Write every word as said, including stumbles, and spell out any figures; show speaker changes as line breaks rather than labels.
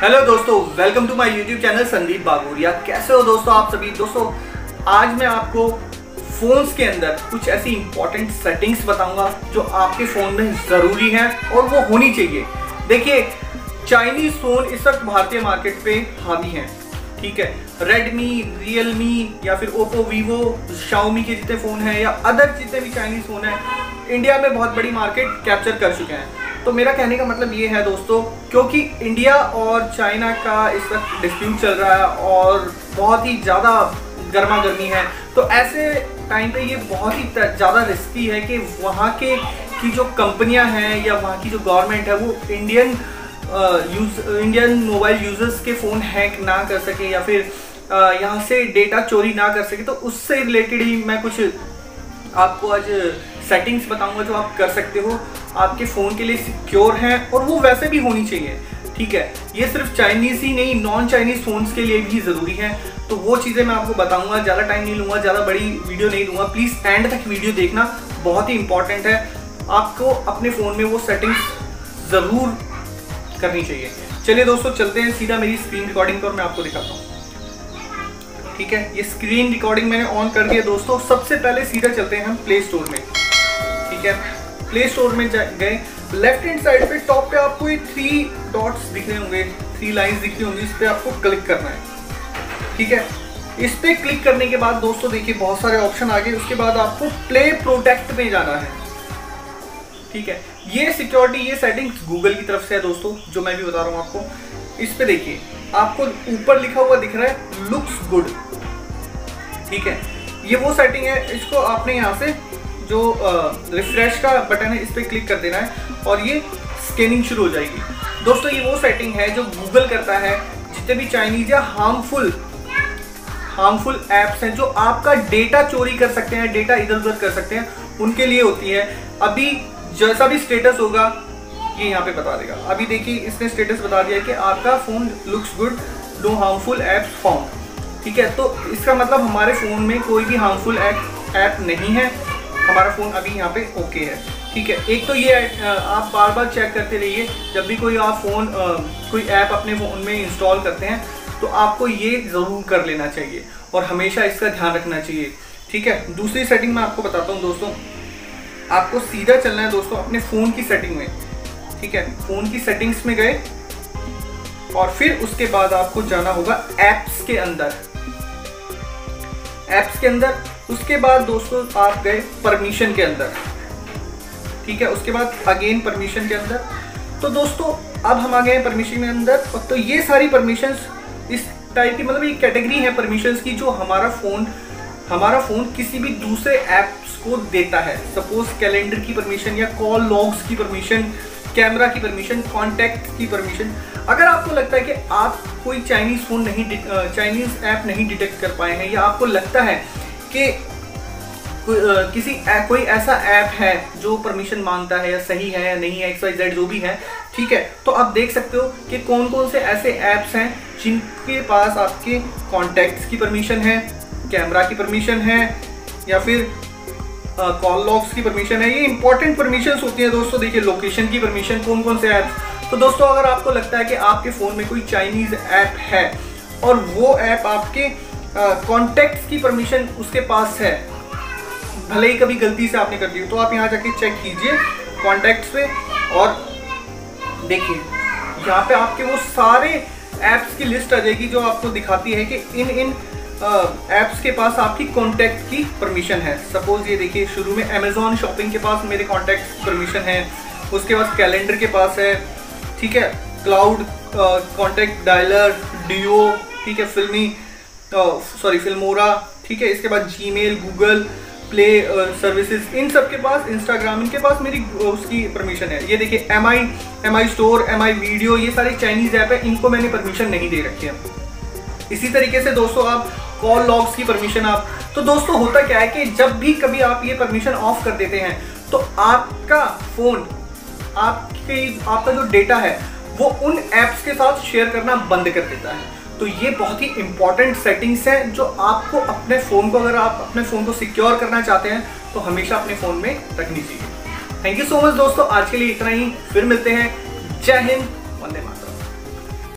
Hello दोस्तों, welcome to my YouTube channel Sandeep Bagoria. कैसे हो दोस्तों आप सभी। दोस्तों आज मैं आपको फ़ोन्स के अंदर कुछ ऐसी इंपॉर्टेंट सेटिंग्स बताऊंगा जो आपके फ़ोन में ज़रूरी हैं और वो होनी चाहिए। देखिए, चाइनीज़ फ़ोन इस वक्त भारतीय मार्केट पे हावी हैं, ठीक है। रेडमी, रियलमी या फिर ओप्पो, वीवो, शाओमी के जितने फ़ोन हैं या अदर जितने भी चाइनीज़ फ़ोन हैं, इंडिया में बहुत बड़ी मार्केट कैप्चर कर चुके हैं। तो मेरा कहने का मतलब ये है दोस्तों, क्योंकि इंडिया और चाइना का इस वक्त डिस्प्यूट चल रहा है और बहुत ही ज़्यादा गर्मा गर्मी है, तो ऐसे टाइम पे ये बहुत ही ज़्यादा रिस्की है कि वहाँ के की जो कंपनियाँ हैं या वहाँ की जो गवर्नमेंट है वो Indian use Indian mobile users के फ़ोन हैक ना कर सके या फिर यहाँ से डेटा चोरी ना कर सके। तो उससे रिलेटेड ही मैं कुछ आपको आज सेटिंग्स बताऊंगा जो आप कर सकते हो, आपके फ़ोन के लिए सिक्योर हैं और वो वैसे भी होनी चाहिए, ठीक है। ये सिर्फ चाइनीज़ ही नहीं, नॉन चाइनीज़ फ़ोन्स के लिए भी ज़रूरी है। तो वो चीज़ें मैं आपको बताऊंगा, ज़्यादा टाइम नहीं लूँगा, ज़्यादा बड़ी वीडियो नहीं लूँगा। प्लीज़ एंड तक वीडियो देखना, बहुत ही इंपॉर्टेंट है। आपको अपने फ़ोन में वो सेटिंग्स ज़रूर करनी चाहिए। चलिए दोस्तों, चलते हैं सीधा मेरी स्क्रीन रिकॉर्डिंग पर, मैं आपको दिखाता हूँ, ठीक है। ये स्क्रीन रिकॉर्डिंग मैंने ऑन कर दिया दोस्तों। सबसे पहले सीधा चलते हैं हम प्ले स्टोर में, ठीक है। प्ले स्टोर में गए, लेफ्ट हैंड साइड पे टॉप पे आपको ये थ्री डॉट्स दिख रहे होंगे, थ्री लाइंस दिख रही होंगी, इस पे आपको क्लिक करना है, ठीक है। इस पे क्लिक करने के बाद दोस्तों देखिए बहुत सारे ऑप्शन आ गए। उसके बाद आपको प्ले प्रोटेक्ट में जाना है, ठीक है। ये सिक्योरिटी, ये सेटिंग्स गूगल की तरफ से है दोस्तों, जो मैं भी बता रहा हूँ आपको। इस पे देखिए आपको ऊपर लिखा हुआ दिख रहा है लुक्स गुड, ठीक है। ये वो सेटिंग है, इसको आपने यहाँ से जो रिफ्रेश का बटन है इस पर क्लिक कर देना है और ये स्कैनिंग शुरू हो जाएगी। दोस्तों ये वो सेटिंग है जो गूगल करता है, जितने भी चाइनीज या हार्मफुल हार्मफुल ऐप्स हैं जो आपका डेटा चोरी कर सकते हैं, डेटा इधर उधर कर सकते हैं, उनके लिए होती है। अभी जैसा भी स्टेटस होगा ये यहाँ पे बता देगा। अभी देखिए इसने स्टेटस बता दिया कि आपका phone looks good, no harmful apps found, ठीक है। तो इसका मतलब हमारे फ़ोन में कोई भी हार्मफुल ऐप ऐप नहीं है, हमारा फ़ोन अभी यहाँ पे ओके है, ठीक है। एक तो ये आप बार बार चेक करते रहिए, जब भी कोई आप फ़ोन कोई ऐप अपने फ़ोन में इंस्टॉल करते हैं तो आपको ये ज़रूर कर लेना चाहिए और हमेशा इसका ध्यान रखना चाहिए, ठीक है। दूसरी सेटिंग मैं आपको बताता हूँ दोस्तों। आपको सीधा चलना है दोस्तों अपने फ़ोन की सेटिंग में, ठीक है। फ़ोन की सेटिंग्स में गए और फिर उसके बाद आपको जाना होगा ऐप्स के अंदर, ऐप्स के अंदर। उसके बाद दोस्तों आप गए परमिशन के अंदर, ठीक है। उसके बाद अगेन परमिशन के अंदर। तो दोस्तों अब हम आ गए हैं परमिशन के अंदर। तो ये सारी परमिशंस इस टाइप की, मतलब ये कैटेगरी है परमिशंस की जो हमारा फ़ोन हमारा फ़ोन किसी भी दूसरे ऐप्स को देता है। सपोज कैलेंडर की परमिशन या कॉल लॉग्स की परमिशन, कैमरा की परमिशन, कॉन्टैक्ट की परमिशन। अगर आपको लगता है कि आप कोई चाइनीज़ फ़ोन नहीं चाइनीज़ ऐप नहीं डिटेक्ट कर पाए हैं, या आपको लगता है कि को, किसी ऐप कोई ऐसा ऐप है जो परमिशन मांगता है या सही है या नहीं है, एक्स वाई जेड जो भी है, ठीक है, तो आप देख सकते हो कि कौन कौन से ऐसे ऐप्स हैं जिनके पास आपके कॉन्टैक्ट्स की परमिशन है, कैमरा की परमिशन है या फिर कॉल लॉग्स की परमिशन है। ये इंपॉर्टेंट परमिशंस होती है दोस्तों। देखिए लोकेशन की परमिशन, कौन कौन से ऐप्स। तो दोस्तों अगर आपको लगता है कि आपके फ़ोन में कोई चाइनीज़ ऐप है और वो ऐप आपके कॉन्टैक्ट्स की परमिशन उसके पास है, भले ही कभी गलती से आपने कर दी, तो आप यहाँ जाके चेक कीजिए कॉन्टैक्ट्स पे और देखिए यहाँ पे आपके वो सारे ऐप्स की लिस्ट आ जाएगी जो आपको दिखाती है कि इन इन ऐप्स के पास आपकी कॉन्टैक्ट की परमिशन है। सपोज ये देखिए शुरू में अमेजॉन शॉपिंग के पास मेरे कॉन्टैक्ट की परमिशन है, उसके बाद कैलेंडर के पास है, ठीक है, क्लाउड, कॉन्टैक्ट डायलर, डियो, ठीक है, फिल्मी सॉरी फिल्मोरा, ठीक है। इसके बाद जीमेल, गूगल प्ले सर्विसेज, इन सब के पास, इंस्टाग्राम, इनके पास मेरी उसकी परमिशन है। ये देखिए M I M I store, M I video, ये सारी चाइनीज़ ऐप है, इनको मैंने परमिशन नहीं दे रखी है। इसी तरीके से दोस्तों आप कॉल लॉग्स की परमिशन आप तो दोस्तों होता क्या है कि जब भी कभी आप ये परमिशन ऑफ कर देते हैं तो आपका फ़ोन आपके आपका जो डेटा है वो उन ऐप्स के साथ शेयर करना बंद कर देता है। तो ये बहुत ही इंपॉर्टेंट सेटिंग्स हैं जो आपको अपने फ़ोन को, अगर आप अपने फ़ोन को सिक्योर करना चाहते हैं तो हमेशा अपने फ़ोन में रखनी चाहिए। थैंक यू सो मच दोस्तों, आज के लिए इतना ही। फिर मिलते हैं। जय हिंद, वंदे मातरम।